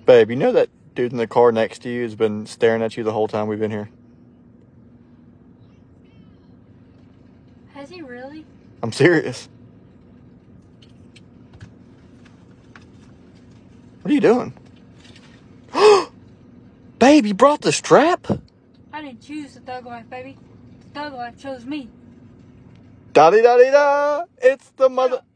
Babe, you know that dude in the car next to you has been staring at you the whole time we've been here? Has he really? I'm serious. What are you doing? Babe, you brought the strap? I didn't choose the thug life, baby. The thug life chose me. Da-dee-da-dee-da! It's the mother...